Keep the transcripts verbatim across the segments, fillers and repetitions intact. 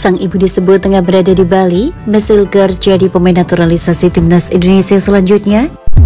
Sang ibu disebut tengah berada di Bali. Messi Girls jadi pemain naturalisasi timnas Indonesia selanjutnya.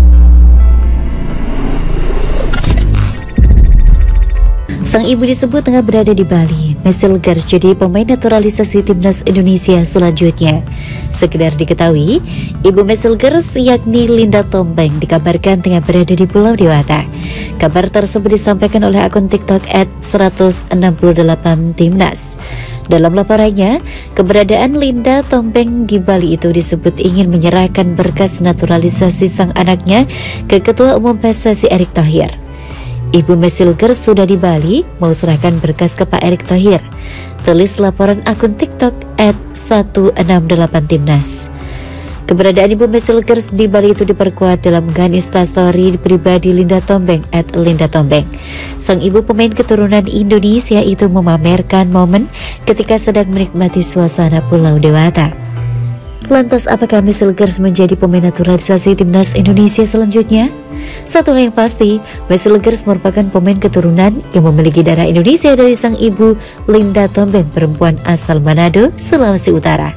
Sang ibu disebut tengah berada di Bali. Messi Girls jadi pemain naturalisasi timnas Indonesia selanjutnya. Sekedar diketahui, ibu Messi Girls yakni Linda Tombeng dikabarkan tengah berada di Pulau Dewata. Kabar tersebut disampaikan oleh akun TikTok at seratus enam puluh delapan Timnas. Dalam laporannya, keberadaan Linda Tombeng di Bali itu disebut ingin menyerahkan berkas naturalisasi sang anaknya ke Ketua Umum P S S I Erick Thohir. Ibu Messi Girls sudah di Bali, mau serahkan berkas ke Pak Erick Thohir. Tulis laporan akun TikTok at seratus enam puluh delapan Timnas. Keberadaan ibu Messi Girls di Bali itu diperkuat dalam unggahan instastory pribadi Linda Tombeng at Linda Tombeng. Sang ibu pemain keturunan Indonesia itu memamerkan momen ketika sedang menikmati suasana Pulau Dewata. Lantas apakah Messi Girls menjadi pemain naturalisasi timnas Indonesia selanjutnya? Satu hal yang pasti, Messi Girls merupakan pemain keturunan yang memiliki darah Indonesia dari sang ibu Linda Tombeng, perempuan asal Manado, Sulawesi Utara.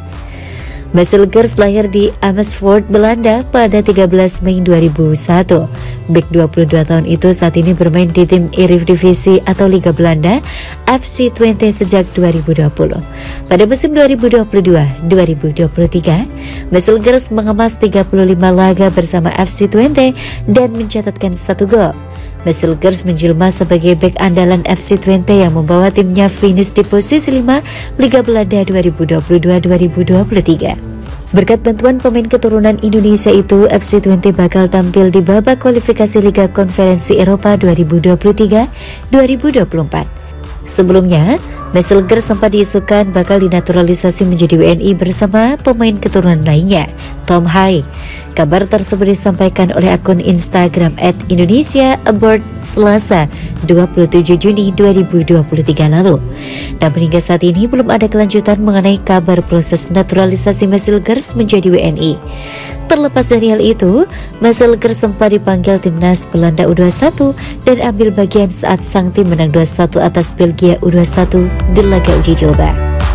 Messi Girls lahir di Amersfoort, Belanda pada tiga belas Mei dua ribu satu. Bek dua puluh dua tahun itu saat ini bermain di tim Eredivisie atau Liga Belanda F C dua puluh sejak dua ribu dua puluh. Pada musim dua ribu dua puluh dua dua ribu dua puluh tiga, Messi Girls mengemas tiga puluh lima laga bersama F C dua puluh dan mencatatkan satu gol. Messi Girls menjelma sebagai bek andalan F C dua puluh yang membawa timnya finish di posisi lima Liga Belanda dua ribu dua puluh dua dua ribu dua puluh tiga. Berkat bantuan pemain keturunan Indonesia itu, F C dua puluh bakal tampil di babak kualifikasi Liga Konferensi Eropa dua ribu dua puluh tiga dua ribu dua puluh empat. Sebelumnya, Messi Girls sempat diisukan bakal dinaturalisasi menjadi W N I bersama pemain keturunan lainnya, Tom Hai. Kabar tersebut disampaikan oleh akun Instagram at Indonesia Abroad Selasa dua puluh tujuh Juni dua ribu dua puluh tiga lalu. Namun hingga saat ini belum ada kelanjutan mengenai kabar proses naturalisasi Messi Girls menjadi W N I. Terlepas dari hal itu, Messi Girls sempat dipanggil timnas Belanda U dua puluh satu dan ambil bagian saat sang tim menang dua satu atas Belgia U dua puluh satu di laga uji coba.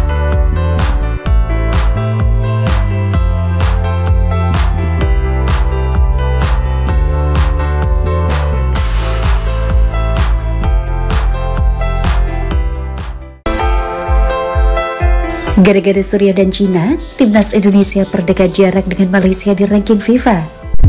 Gara-gara Suriah dan Cina, timnas Indonesia perdekat jarak dengan Malaysia di ranking FIFA.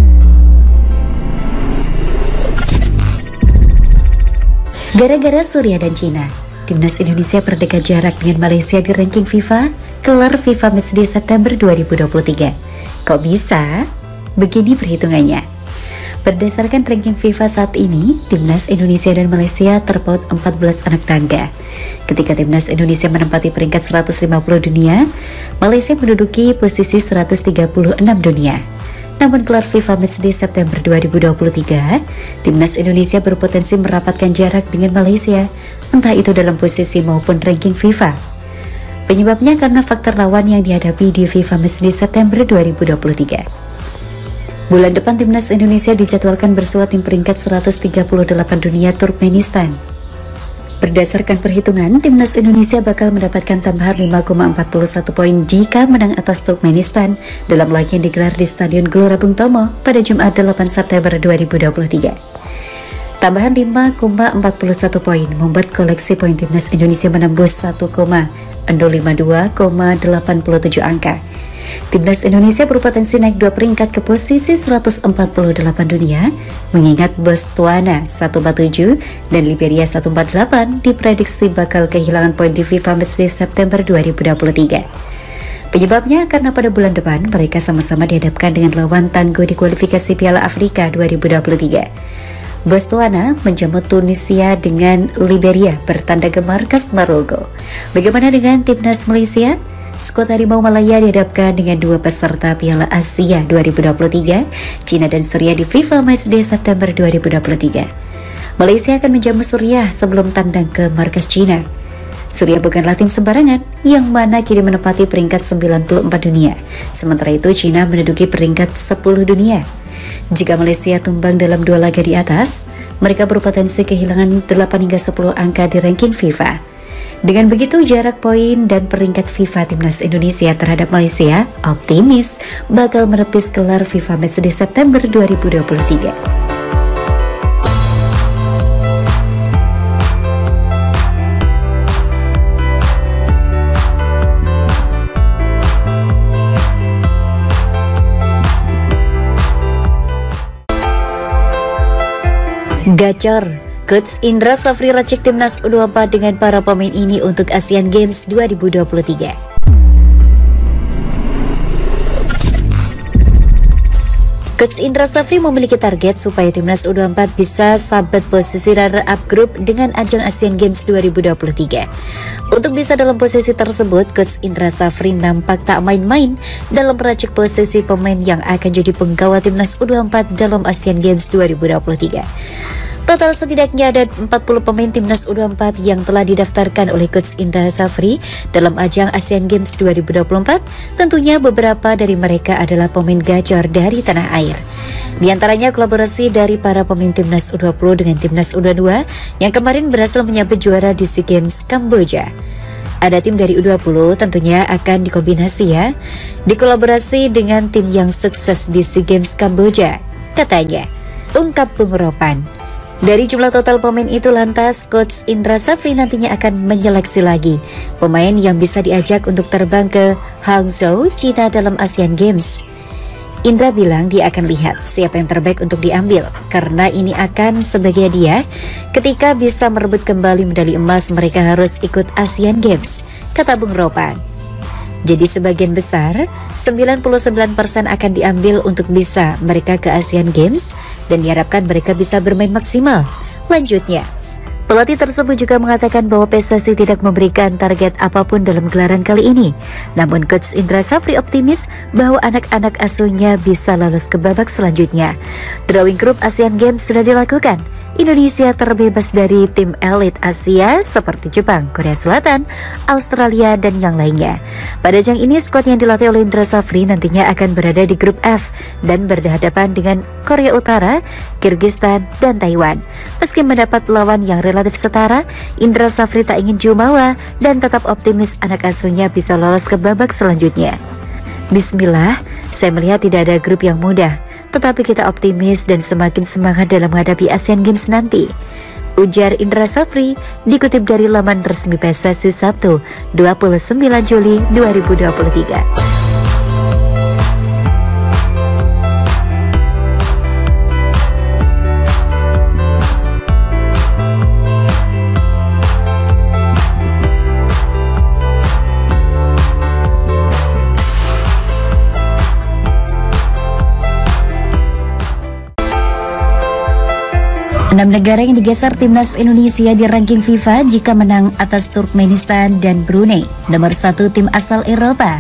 Gara-gara Suriah dan Cina, timnas Indonesia perdekat jarak dengan Malaysia di ranking FIFA, kelar FIFA Matchday September dua ribu dua puluh tiga. Kok bisa? Begini perhitungannya. Berdasarkan ranking FIFA saat ini, timnas Indonesia dan Malaysia terpaut empat belas anak tangga. Ketika timnas Indonesia menempati peringkat seratus lima puluh dunia, Malaysia menduduki posisi seratus tiga puluh enam dunia. Namun kelar FIFA Matchday September dua ribu dua puluh tiga, timnas Indonesia berpotensi merapatkan jarak dengan Malaysia, entah itu dalam posisi maupun ranking FIFA. Penyebabnya karena faktor lawan yang dihadapi di FIFA Matchday September dua ribu dua puluh tiga. Bulan depan timnas Indonesia dijadwalkan bersua tim peringkat seratus tiga puluh delapan dunia Turkmenistan. Berdasarkan perhitungan, timnas Indonesia bakal mendapatkan tambahan lima koma empat satu poin jika menang atas Turkmenistan dalam laga yang digelar di Stadion Gelora Bung Tomo pada Jumat delapan September dua ribu dua puluh tiga. Tambahan lima koma empat satu poin membuat koleksi poin timnas Indonesia menembus satu koma nol lima dua koma delapan tujuh angka. Timnas Indonesia berpotensi naik dua peringkat ke posisi seratus empat puluh delapan dunia, mengingat Botswana seratus empat puluh tujuh dan Liberia seratus empat puluh delapan diprediksi bakal kehilangan poin di FIFA Matchday September dua ribu dua puluh tiga. Penyebabnya karena pada bulan depan mereka sama-sama dihadapkan dengan lawan tangguh di kualifikasi Piala Afrika dua ribu dua puluh tiga. Botswana menjamu Tunisia dengan Liberia bertanda ke markas Maroko. Bagaimana dengan timnas Malaysia? Skuad Harimau Malaya dihadapkan dengan dua peserta Piala Asia dua ribu dua puluh tiga, Cina dan Suriah di FIFA Matchday September dua ribu dua puluh tiga. Malaysia akan menjamu Suriah sebelum tandang ke markas Cina. Suriah bukanlah tim sembarangan yang mana kini menempati peringkat sembilan puluh empat dunia, sementara itu Cina menduduki peringkat sepuluh dunia. Jika Malaysia tumbang dalam dua laga di atas, mereka berpotensi kehilangan delapan hingga sepuluh angka di ranking FIFA. Dengan begitu, jarak poin dan peringkat FIFA Timnas Indonesia terhadap Malaysia optimis bakal menepis gelar FIFA Matchday September dua ribu dua puluh tiga. Gacor, Coach Indra Safri racik Timnas U dua puluh empat dengan para pemain ini untuk Asian Games dua ribu dua puluh tiga. Coach Indra Safri memiliki target supaya Timnas U dua puluh empat bisa sabet posisi runner-up grup dengan ajang Asian Games dua ribu dua puluh tiga. Untuk bisa dalam posisi tersebut, Coach Indra Safri nampak tak main-main dalam meracik posisi pemain yang akan jadi penggawa Timnas U dua puluh empat dalam Asian Games dua ribu dua puluh tiga. Total setidaknya ada empat puluh pemain Timnas U dua puluh empat yang telah didaftarkan oleh Coach Indra Safri dalam ajang Asian Games dua ribu dua puluh empat. Tentunya beberapa dari mereka adalah pemain gacor dari tanah air. Di antaranya kolaborasi dari para pemain Timnas U dua puluh dengan Timnas U dua puluh dua yang kemarin berhasil menyabet juara di SEA Games Kamboja. Ada tim dari U dua puluh tentunya akan dikombinasi ya, dikolaborasi dengan tim yang sukses di SEA Games Kamboja, katanya, ungkap Bung Ropan. Dari jumlah total pemain itu lantas, Coach Indra Safri nantinya akan menyeleksi lagi pemain yang bisa diajak untuk terbang ke Hangzhou, Cina dalam Asian Games. Indra bilang dia akan lihat siapa yang terbaik untuk diambil, karena ini akan sebagai hadiah ketika bisa merebut kembali medali emas mereka harus ikut Asian Games, kata Bung Ropan. Jadi sebagian besar, sembilan puluh sembilan persen akan diambil untuk bisa mereka ke Asian Games dan diharapkan mereka bisa bermain maksimal. Lanjutnya, pelatih tersebut juga mengatakan bahwa P S S I tidak memberikan target apapun dalam gelaran kali ini. Namun Coach Indra Safri optimis bahwa anak-anak asuhnya bisa lolos ke babak selanjutnya. Drawing grup Asian Games sudah dilakukan. Indonesia terbebas dari tim elit Asia seperti Jepang, Korea Selatan, Australia, dan yang lainnya. Pada ajang ini, skuad yang dilatih oleh Indra Safri nantinya akan berada di grup F dan berhadapan dengan Korea Utara, Kyrgyzstan, dan Taiwan. Meski mendapat lawan yang relatif setara, Indra Safri tak ingin jumawa dan tetap optimis anak asuhnya bisa lolos ke babak selanjutnya. Bismillah, saya melihat tidak ada grup yang mudah, tetapi kita optimis dan semakin semangat dalam menghadapi Asian Games nanti, ujar Indra Safri dikutip dari laman resmi P S S I Sabtu dua puluh sembilan Juli dua ribu dua puluh tiga. Enam negara yang digeser Timnas Indonesia di ranking FIFA jika menang atas Turkmenistan dan Brunei. Nomor satu tim asal Eropa.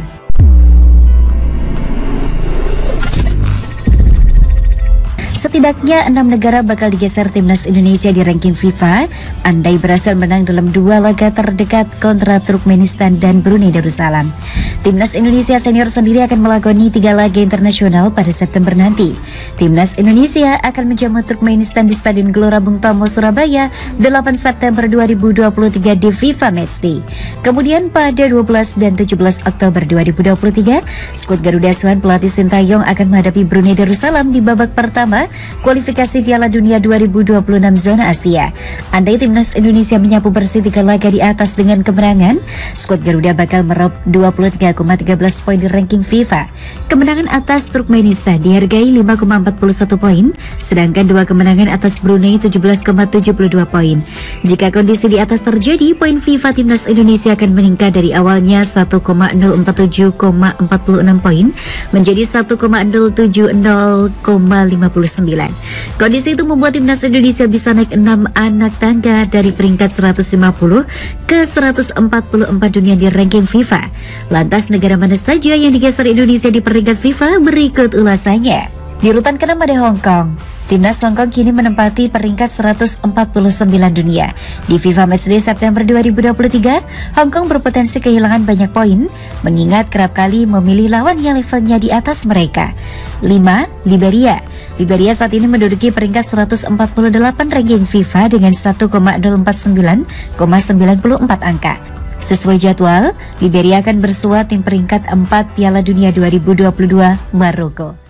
Setidaknya enam negara bakal digeser Timnas Indonesia di ranking FIFA andai berhasil menang dalam dua laga terdekat kontra Turkmenistan dan Brunei Darussalam. Timnas Indonesia senior sendiri akan melakoni tiga laga internasional pada September nanti. Timnas Indonesia akan menjamu Turkmenistan di Stadion Gelora Bung Tomo, Surabaya delapan September dua ribu dua puluh tiga di FIFA Matchday. Kemudian pada dua belas dan tujuh belas Oktober dua ribu dua puluh tiga, skuad Garuda Asuhan pelatih Sintayong akan menghadapi Brunei Darussalam di babak pertama kualifikasi Piala Dunia dua ribu dua puluh enam zona Asia. Andai Timnas Indonesia menyapu bersih tiga laga di atas dengan kemenangan, skuad Garuda bakal meraup dua puluh tiga koma tiga belas poin di ranking FIFA. Kemenangan atas Turkmenistan dihargai lima koma empat puluh satu poin, sedangkan dua kemenangan atas Brunei tujuh belas koma tujuh puluh dua poin. Jika kondisi di atas terjadi, poin FIFA Timnas Indonesia akan meningkat dari awalnya satu koma nol empat tujuh koma empat puluh enam poin menjadi satu koma nol tujuh nol koma lima puluh sembilan. Kondisi itu membuat Timnas Indonesia bisa naik enam anak tangga dari peringkat seratus lima puluh ke seratus empat puluh empat dunia di ranking FIFA. Lantas negara mana saja yang digeser Indonesia di peringkat FIFA? Berikut ulasannya. Di urutan keenam ada Hong Kong. Timnas Hongkong kini menempati peringkat seratus empat puluh sembilan dunia. Di FIFA Matchday September dua ribu dua puluh tiga, Hongkong berpotensi kehilangan banyak poin, mengingat kerap kali memilih lawan yang levelnya di atas mereka. lima. Liberia. Liberia saat ini menduduki peringkat seratus empat puluh delapan ranking FIFA dengan satu koma nol empat sembilan koma sembilan empat angka. Sesuai jadwal, Liberia akan bersua tim peringkat empat Piala Dunia dua ribu dua puluh dua Maroko.